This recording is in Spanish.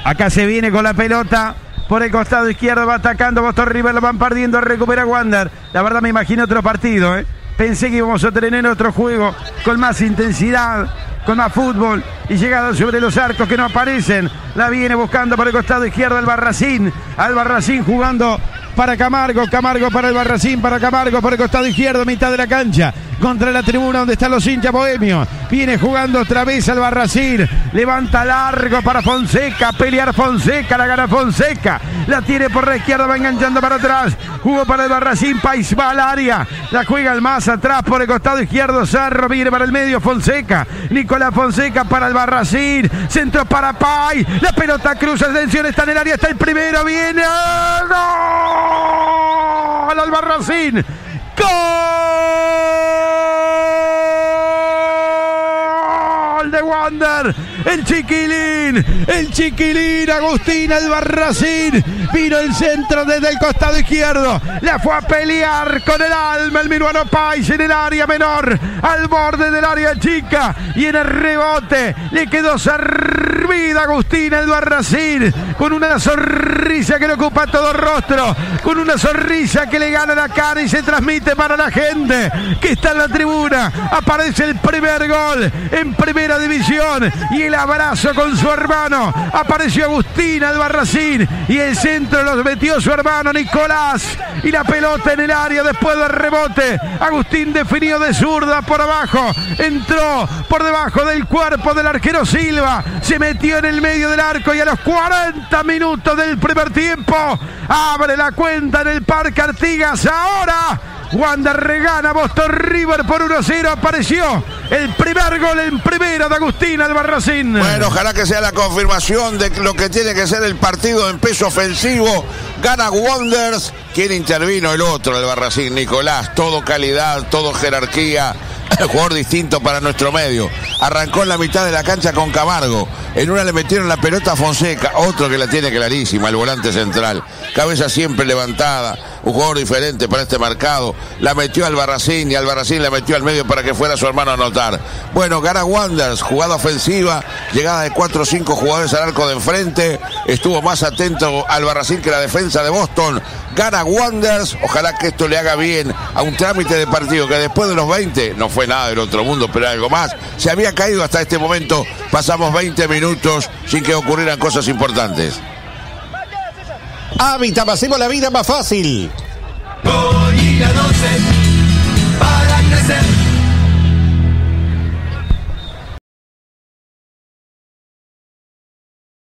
Acá se viene con la pelota. Por el costado izquierdo va atacando Boston River, lo van perdiendo, recupera Wander. La verdad me imagino otro partido, Pensé que íbamos a tener otro juego con más intensidad, con más fútbol y llegada sobre los arcos que no aparecen. La viene buscando por el costado izquierdo Albarracín jugando para Camargo para Albarracín, para Camargo por el costado izquierdo, mitad de la cancha, contra la tribuna donde están los hinchas bohemios. Viene jugando otra vez Albarracín, levanta largo para Fonseca, pelear Fonseca, la gana Fonseca, la tiene por la izquierda, va enganchando para atrás, jugó para Albarracín, Pais va al área, la juega al más atrás por el costado izquierdo, Sarro viene para el medio, Fonseca, Nicolás Fonseca para Albarracín, centro para Pais, la pelota cruza, atención, está en el área, está el primero, viene, ¡gol! Albarracín, gol de Wander, el chiquilín Agustín Albarracín, vino el centro desde el costado izquierdo, la fue a pelear con el alma el Minuano Pais en el área menor, al borde del área chica, y en el rebote le quedó servida Agustín Albarracín, con una sonrisa que le ocupa todo el rostro, con una sonrisa que le gana la cara y se transmite para la gente que está en la tribuna. Aparece el primer gol en primera división y el abrazo con su hermano. Apareció Agustín Albarracín y el centro los metió su hermano Nicolás, y la pelota en el área después del rebote. Agustín definió de zurda por abajo, entró por debajo del cuerpo del arquero Silva, se metió en el medio del arco y a los 40 minutos del primer tiempo abre la cuenta en el Parque Artigas. Ahora Wander regana Boston River por 1-0. Apareció el primer gol en primera de Agustín Albarracín. Bueno, ojalá que sea la confirmación de lo que tiene que ser el partido en peso ofensivo. Gana Wanderers. ¿Quién intervino? El otro, Albarracín, Nicolás. Todo calidad, todo jerarquía. Jugador distinto para nuestro medio. Arrancó en la mitad de la cancha con Camargo. En una le metieron la pelota a Fonseca. Otro que la tiene clarísima, el volante central. Cabeza siempre levantada. Un jugador diferente para este mercado. La metió Albarracín y Albarracín la metió al medio para que fuera su hermano a anotar. Bueno, gana Wanderers. Jugada ofensiva. Llegada de 4 o 5 jugadores al arco de enfrente. Estuvo más atento Albarracín que la defensa de Boston. Gana Wanderers. Ojalá que esto le haga bien a un trámite de partido que después de los 20 no fue nada del otro mundo, pero algo más. Se había caído hasta este momento. Pasamos 20 minutos sin que ocurrieran cosas importantes. Hábitat, hacemos la vida más fácil. Gol y la 12 para crecer.